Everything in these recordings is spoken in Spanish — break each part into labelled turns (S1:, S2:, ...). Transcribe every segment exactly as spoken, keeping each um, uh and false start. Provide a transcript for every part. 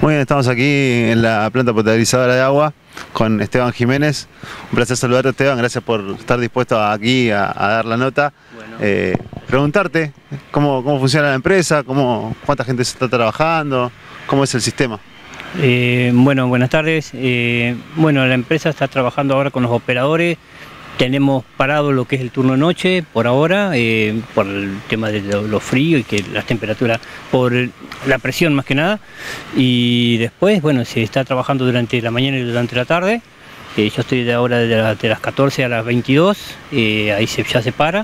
S1: Muy bien, estamos aquí en la planta potabilizadora de agua con Esteban Jiménez. Un placer saludarte, Esteban, gracias por estar dispuesto aquí a, a dar la nota. Bueno. Eh, preguntarte cómo, cómo funciona la empresa, cómo, cuánta gente se está trabajando, cómo es el sistema.
S2: Eh, bueno, buenas tardes. Eh, bueno, la empresa está trabajando ahora con los operadores. Tenemos parado lo que es el turno noche por ahora, eh, por el tema de lo, lo frío y que las temperaturas, por la presión más que nada. Y después, bueno, se está trabajando durante la mañana y durante la tarde. Eh, yo estoy de ahora de, la, de las catorce a las veintidós, eh, ahí se, ya se para.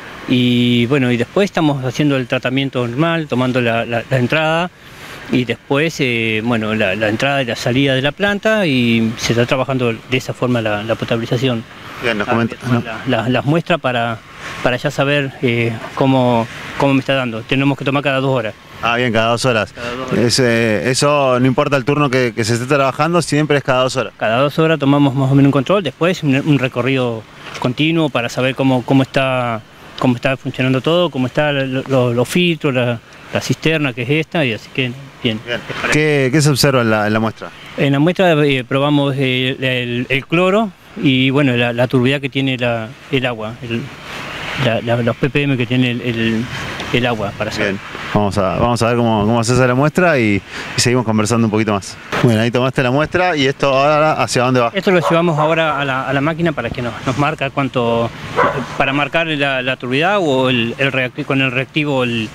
S2: Y bueno, y después estamos haciendo el tratamiento normal, tomando la, la, la entrada. Y después, eh, bueno, la, la entrada y la salida de la planta, y se está trabajando de esa forma la, la potabilización.
S1: Bien, nos comenta,
S2: no. la, la, las muestras para, para ya saber eh, cómo, cómo me está dando. Tenemos que tomar cada dos horas.
S1: Ah, bien, cada dos horas.
S2: Cada dos horas.
S1: Es, eh, eso no importa el turno que, que se esté trabajando, siempre es cada dos horas.
S2: Cada dos horas tomamos más o menos un control, después un, un recorrido continuo para saber cómo, cómo, está, cómo está funcionando todo, cómo están los, los filtros, la, la cisterna que es esta, y así que bien.
S1: Bien. ¿Qué, ¿Qué se observa en la, en la muestra?
S2: En la muestra eh, probamos eh, el, el cloro y bueno, la, la turbidez que tiene la, el agua, el, la, la, los P P M que tiene el, el, el agua para saber.
S1: Bien, vamos a, vamos a ver cómo, cómo se hace la muestra y, y seguimos conversando un poquito más. Bueno, ahí tomaste la muestra y esto ahora ¿hacia dónde va?
S2: Esto lo llevamos ahora a la, a la máquina para que nos, nos marca cuánto, para marcar la, la turbidez o el, el reactivo, con el reactivo el,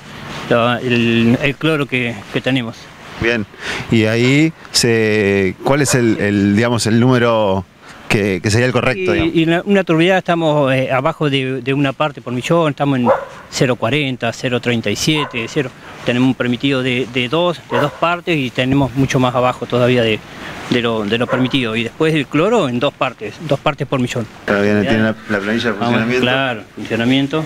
S2: el, el cloro que, que tenemos.
S1: Bien, y ahí se, ¿cuál es el, el digamos el número que, que sería el correcto?
S2: Y, y una turbidez estamos eh, abajo de, de una parte por millón, estamos en cero coma cuarenta, cero coma treinta y siete, cero. Tenemos un permitido de, de, dos, de dos partes y tenemos mucho más abajo todavía de, de, lo, de lo permitido. Y después el cloro en dos partes, dos partes por millón.
S1: Claro, bien, tiene la, la planilla de funcionamiento.
S2: Claro, funcionamiento.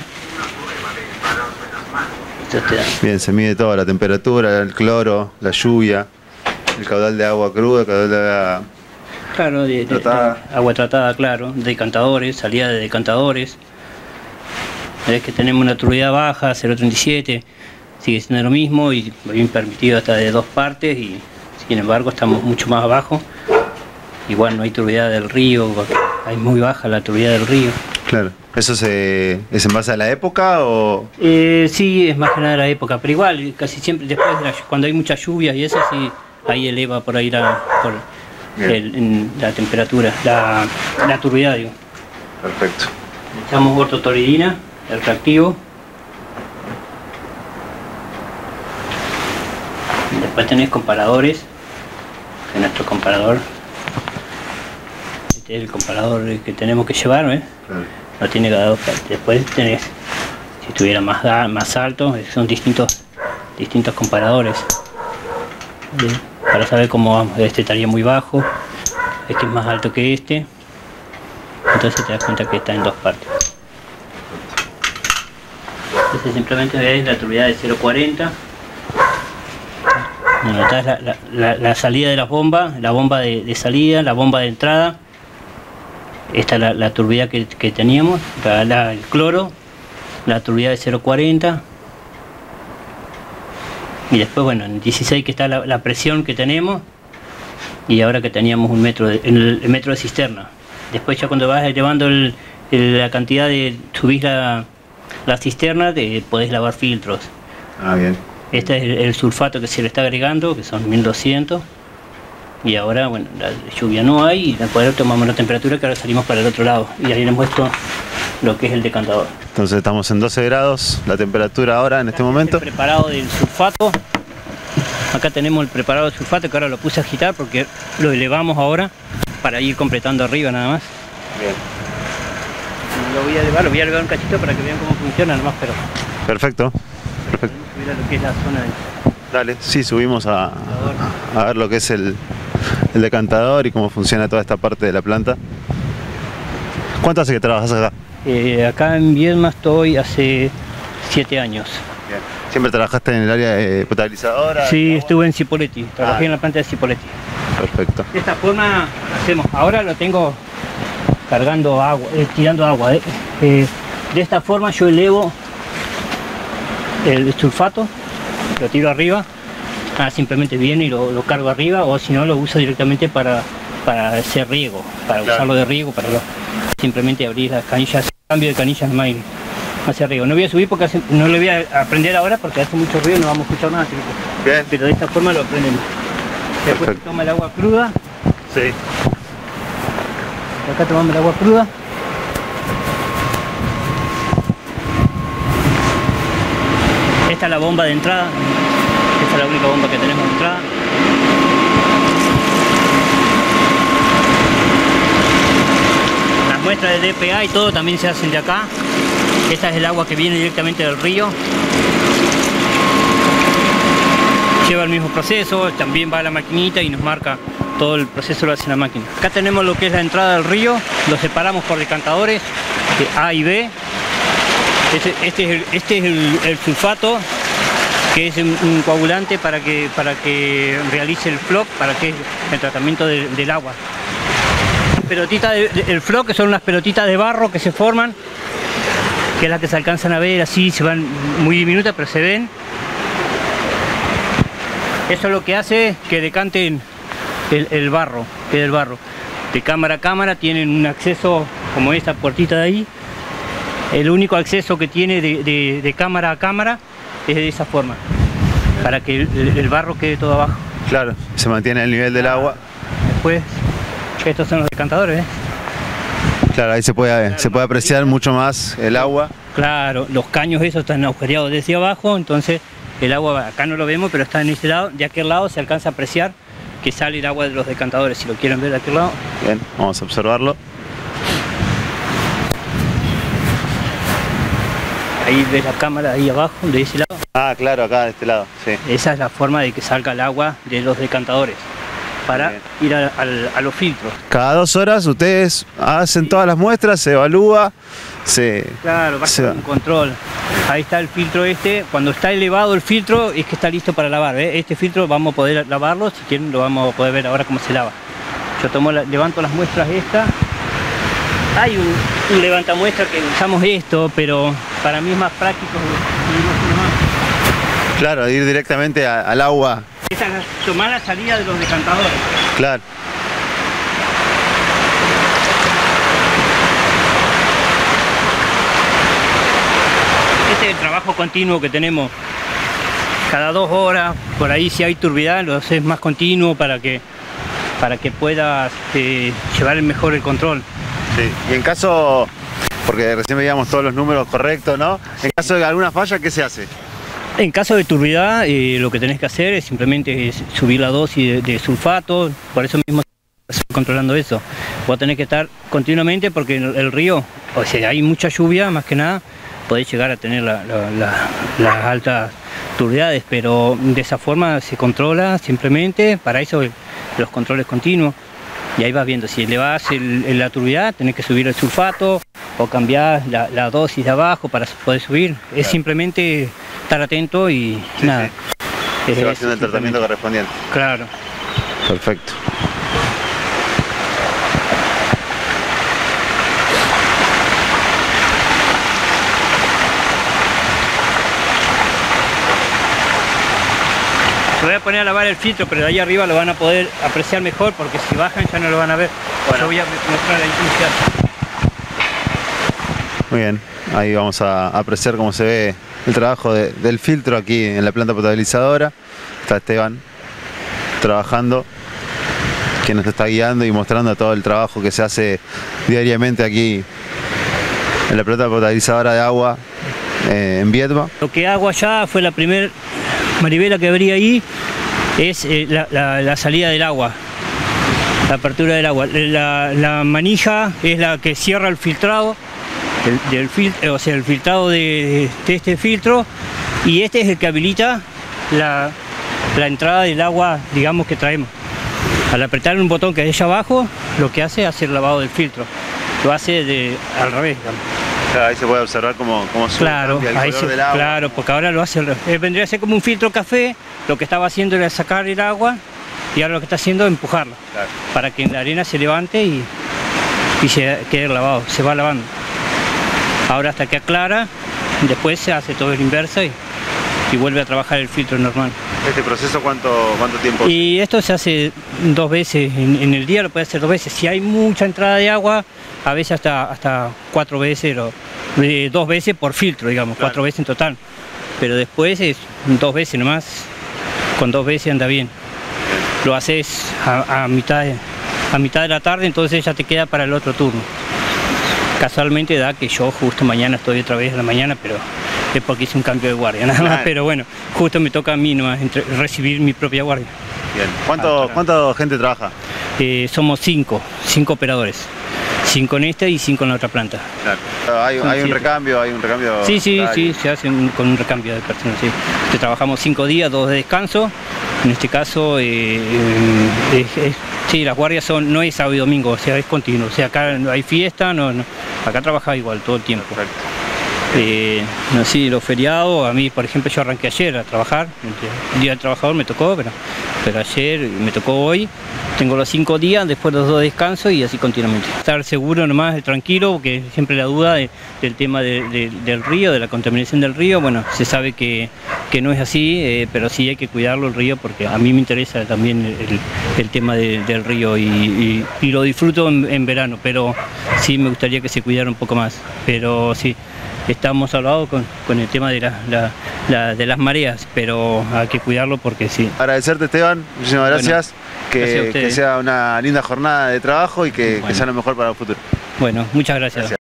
S1: Bien, se mide todo, la temperatura, el cloro, la lluvia, el caudal de agua cruda, el caudal de agua
S2: claro, de, de,
S1: tratada.
S2: De agua tratada, claro, decantadores, salida de decantadores. Ves que tenemos una turbidez baja, cero coma treinta y siete, sigue siendo lo mismo y bien permitido hasta de dos partes y sin embargo estamos mucho más abajo. Igual no hay turbidez del río, hay muy baja la turbidez del río.
S1: Claro. ¿Eso se, es en base a la época o...?
S2: Eh, sí, es más que nada de la época, pero igual, casi siempre, después de la, cuando hay muchas lluvias y eso, sí, ahí eleva por ahí la, por el, en la temperatura, la, la turbidez, digo.
S1: Perfecto.
S2: Echamos ortotoridina, el reactivo. Después tenés comparadores, que es nuestro comparador. Este es el comparador que tenemos que llevar, ¿eh? Claro. No tiene cada dos partes. Después tenés, si estuviera más, más alto, son distintos, distintos comparadores. ¿Sí? Para saber cómo vamos. Este estaría muy bajo, este es más alto que este. Entonces te das cuenta que está en dos partes. Entonces simplemente veis la turbidez de cero coma cuarenta. Notás la, la, la, la salida de las bombas, la bomba de, de salida, la bomba de entrada. Esta es la, la turbidez que, que teníamos, la, la, el cloro, la turbidez de cero coma cuarenta. Y después, bueno, en dieciséis que está la, la presión que tenemos. Y ahora que teníamos un metro de, el, el metro de cisterna. Después ya cuando vas elevando el, el, la cantidad de, subís la, la cisterna, te podés lavar filtros.
S1: Ah, bien.
S2: Este es el, el sulfato que se le está agregando, que son mil doscientos. Y ahora, bueno, la lluvia no hay y para poder tomamos la temperatura que ahora salimos para el otro lado. Y ahí les muestro lo que es el decantador.
S1: Entonces estamos en doce grados, la temperatura ahora en este momento.
S2: El preparado del sulfato. Acá tenemos el preparado del sulfato que ahora lo puse a agitar porque lo elevamos ahora para ir completando arriba nada más.
S1: Bien.
S2: Lo voy a elevar, lo voy a elevar un cachito para que vean cómo funciona nomás, pero...
S1: Perfecto. Perfecto.
S2: Mira lo que es la zona de...
S1: Dale, sí, subimos a, a ver lo que es el, el decantador y cómo funciona toda esta parte de la planta. ¿Cuánto hace que trabajas acá?
S2: Eh, acá en Viedma estoy hace siete años.
S1: Bien. ¿Siempre trabajaste en el área de potabilizadora?
S2: Sí, estuve en Cipolletti, trabajé ah. en la planta de Cipolletti.
S1: Perfecto.
S2: De esta forma hacemos, ahora lo tengo cargando agua, eh, tirando agua. Eh. Eh, de esta forma yo elevo el sulfato, lo tiro arriba Ah, simplemente viene y lo, lo cargo arriba, o si no lo uso directamente para, para hacer riego, para claro. usarlo de riego, para lo, simplemente abrir las canillas, cambio de canillas más y hacer riego. No voy a subir porque hace, no lo voy a aprender ahora porque hace mucho ruido y no vamos a escuchar nada. Bien. Pero de esta forma lo aprendemos. Después se toma el agua cruda.
S1: Sí.
S2: Acá tomamos el agua cruda. Esta es la bomba de entrada. Esta es la única bomba que tenemos de entrada. Las muestras de D P A y todo también se hacen de acá. Esta es el agua que viene directamente del río. Lleva el mismo proceso, también va a la maquinita y nos marca todo el proceso, lo hace la máquina. Acá tenemos lo que es la entrada del río, lo separamos por decantadores de A y B. Este, este es, el, este es el, el sulfato, que es un, un coagulante para que, para que realice el floc, para que el tratamiento de, del agua. Pelotita de, de, el floc, que son unas pelotitas de barro que se forman, que es la que se alcanzan a ver, así se van muy diminutas, pero se ven. Eso es lo que hace que decanten el, el barro, que es el barro. De cámara a cámara tienen un acceso como esta puertita de ahí. El único acceso que tiene de, de, de cámara a cámara es de esa forma, para que el, el barro quede todo abajo.
S1: Claro, se mantiene el nivel del agua.
S2: Después, estos son los decantadores, ¿eh?
S1: Claro, ahí se puede, claro, se puede apreciar mucho más el agua.
S2: Claro, los caños esos están agujereados desde abajo, entonces el agua acá no lo vemos, pero está en este lado. De aquel lado se alcanza a apreciar que sale el agua de los decantadores, si lo quieren ver de aquel lado.
S1: Bien, vamos a observarlo.
S2: Ahí ves la cámara ahí abajo, de ese lado.
S1: Ah, claro, acá de este lado, sí.
S2: Esa es la forma de que salga el agua de los decantadores, para ir a, a, a los filtros.
S1: Cada dos horas ustedes hacen todas las muestras, se evalúa, se...
S2: Claro, va a ser un control. Ahí está el filtro este. Cuando está elevado el filtro es que está listo para lavar, ¿eh? Este filtro vamos a poder lavarlo, si quieren lo vamos a poder ver ahora cómo se lava. Yo tomo la, levanto las muestras estas. Hay un, un levantamuestras que usamos esto, pero para mí es más práctico.
S1: Claro, ir directamente a, al agua.
S2: Esa es tomar la salida de los decantadores.
S1: Claro.
S2: Este es el trabajo continuo que tenemos cada dos horas. Por ahí si hay turbidez lo haces más continuo para que, para que puedas eh, llevar mejor el control.
S1: Sí. Y en caso, porque recién veíamos todos los números correctos, ¿no? En caso de alguna falla, ¿qué se hace?
S2: En caso de turbidez, eh, lo que tenés que hacer es simplemente es subir la dosis de, de sulfato, por eso mismo estoy controlando eso. Vos tenés que estar continuamente porque el, el río, o sea, hay mucha lluvia, más que nada, podés llegar a tener la, la, la, las altas turbidez, pero de esa forma se controla simplemente, para eso los controles continuos. Y ahí vas viendo, si elevás el, el, la turbidez, tenés que subir el sulfato o cambiar la, la dosis de abajo para poder subir. Es claro. Simplemente estar atento y sí, nada.
S1: Sí. Se va haciendo el tratamiento correspondiente.
S2: Claro.
S1: Perfecto.
S2: Voy a poner a lavar el filtro, pero de ahí arriba lo van a poder apreciar mejor porque si bajan ya no lo van a ver. Bueno. Yo voy a mostrar ahí inicial.
S1: Muy bien, ahí vamos a apreciar cómo se ve el trabajo de, del filtro aquí en la planta potabilizadora. Está Esteban trabajando, quien nos está guiando y mostrando todo el trabajo que se hace diariamente aquí en la planta potabilizadora de agua eh, en Viedma.
S2: Lo que hago allá fue la primera manivela que abrí ahí, es eh, la, la, la salida del agua, la apertura del agua. La, la manija es la que cierra el filtrado, el, del fil, o sea, el filtrado de, de este filtro, y este es el que habilita la, la entrada del agua, digamos, que traemos. Al apretar un botón que hay allá abajo, lo que hace es hacer el lavado del filtro. Lo hace de, al revés, digamos.
S1: Claro, ahí se puede observar cómo, cómo sube
S2: claro, el ahí color se, del agua. Claro, porque ahora lo hace, eh, vendría a ser como un filtro café, lo que estaba haciendo era sacar el agua y ahora lo que está haciendo es empujarla, claro, para que la arena se levante y, y se quede lavado, se va lavando. Ahora hasta que aclara, después se hace todo el inverso y y vuelve a trabajar el filtro normal.
S1: ¿Este proceso cuánto, cuánto tiempo?
S2: Y esto se hace dos veces, en, en el día lo puede hacer dos veces. Si hay mucha entrada de agua, a veces hasta, hasta cuatro veces, o eh, dos veces por filtro, digamos, claro. Cuatro veces en total. Pero después es dos veces nomás, con dos veces anda bien. Lo haces a, a, mitad, de, a mitad de la tarde, entonces ya te queda para el otro turno. Casualmente da que yo justo mañana estoy otra vez en la mañana, pero es porque hice un cambio de guardia, nada más. Pero bueno, justo me toca a mí nomás entre, recibir mi propia guardia.
S1: Bien. ¿Cuánto, ah, ¿Cuánta gente trabaja?
S2: Eh, somos cinco, cinco operadores. Cinco en esta y cinco en la otra planta.
S1: Claro. ¿Hay, hay un recambio? ¿Hay un recambio?
S2: Sí, sí, sí, se hace un, con un recambio de personas. Sí. Te trabajamos cinco días, dos de descanso. En este caso, eh, es, es, sí, las guardias son, no es sábado y domingo, o sea, es continuo. O sea, acá no hay fiesta, no, no, acá trabaja igual todo el tiempo. Perfecto. Eh, no, sí, los feriados, a mí, por ejemplo, yo arranqué ayer a trabajar. El día del trabajador me tocó, pero, pero ayer me tocó hoy. Tengo los cinco días, después los dos descansos y así continuamente. Estar seguro nomás, tranquilo, porque siempre la duda de, del tema de, de, del río, de la contaminación del río. Bueno, se sabe que, que no es así, eh, pero sí hay que cuidarlo el río, porque a mí me interesa también el, el tema de, del río y, y, y lo disfruto en, en verano, pero sí me gustaría que se cuidara un poco más. Pero sí, estamos hablados con, con el tema de, la, la, la, de las mareas, pero hay que cuidarlo porque sí.
S1: Agradecerte, Esteban, muchísimas gracias. Bueno, que, gracias que sea una linda jornada de trabajo y que, bueno. que sea lo mejor para el futuro.
S2: Bueno, muchas gracias. gracias.